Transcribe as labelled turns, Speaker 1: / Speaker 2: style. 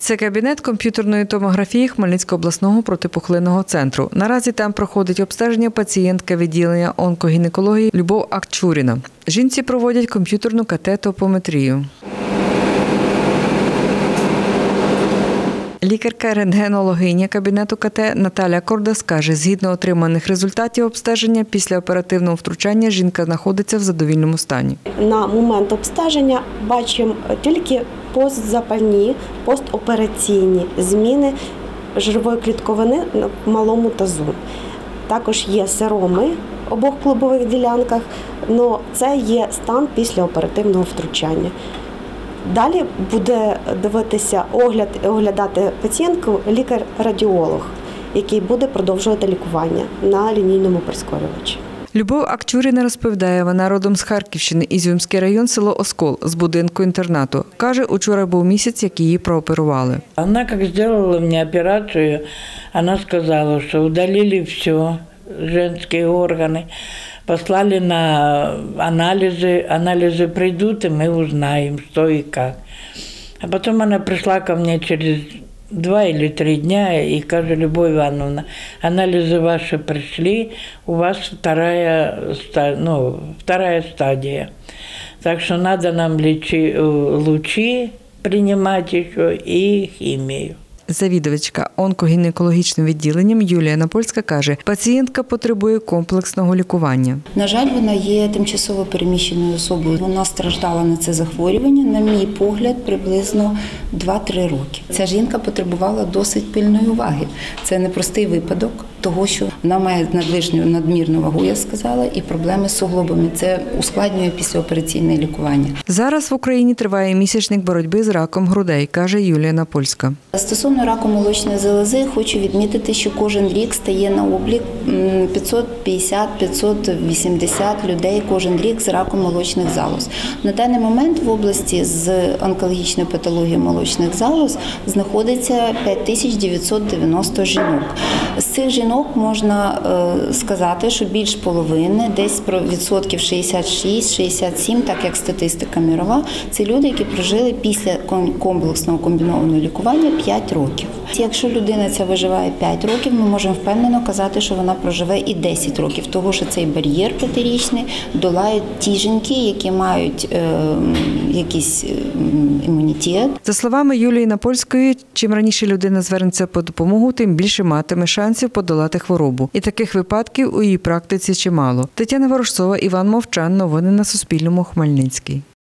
Speaker 1: Це кабінет комп'ютерної томографії Хмельницького обласного протипухлинного центру. Наразі там проходить обстеження пацієнтка відділення онкогінекології Любов Акчуріна. Жінці проводять комп'ютерну КТ-топометрію. Лікарка-рентгенологиня кабінету КТ Наталя Кордас каже, згідно отриманих результатів обстеження, після оперативного втручання жінка знаходиться в задовільному стані.
Speaker 2: На момент обстеження бачимо тільки постзапальні, постопераційні зміни жирової клітковини в малому тазу. Також є сироми в обох клубових ділянках, але це є стан після оперативного втручання. Далі буде дивитися, оглядати пацієнтку лікар-радіолог, який буде продовжувати лікування на лінійному прискорювачі.
Speaker 1: Любов Акчуріна розповідає, вона родом з Харківщини, Ізюмський район, село Оскол, з будинку-інтернату. Каже, учора був місяць, як її прооперували.
Speaker 3: Вона, як зробила мені операцію, вона сказала, що удалили все, жінські органи, послали на анализы. Анализы придут, и мы узнаем, что и как. А потом она пришла ко мне через 2 или 3 дня и скажет: Любовь Ивановна, анализы ваши пришли, у вас вторая стадия. Так что надо нам лучи принимать еще и химию.
Speaker 1: Завідувачка онкогінекологічним відділенням Юлія Напольська каже, пацієнтка потребує комплексного лікування.
Speaker 4: На жаль, вона є тимчасово переміщеною особою. Вона страждала на це захворювання, на мій погляд, приблизно 2-3 роки. Ця жінка потребувала досить пильної уваги. Це непростий випадок того, що вона має надмірну вагу, я сказала, і проблеми з суглобами. Це ускладнює післяопераційне лікування.
Speaker 1: Зараз в Україні триває місячник боротьби з раком грудей, каже Юлія Напольська.
Speaker 4: Стосовно раку молочної залози, хочу відмітити, що кожен рік стає на облік 550-580 людей кожен рік з раком молочних залоз. На даний момент в області з онкологічною патологією молочних залоз знаходиться 5990 жінок. З цих жінок можна сказати, що більш половини, десь про відсотків 66-67, так як статистика мірова, це люди, які прожили після комплексного комбінованого лікування 5 років. Якщо людина ця виживає 5 років, ми можемо впевнено казати, що вона проживе і 10 років, тому що цей бар'єр 5-річний долають ті жінки, які мають якийсь імунітет.
Speaker 1: За словами Юлії Напольської, чим раніше людина звернеться по допомогу, тим більше матиме шансів подолати хворобу. І таких випадків у її практиці чимало. Тетяна Ворожцова, Іван Мовчан. Новини на Суспільному. Хмельницький.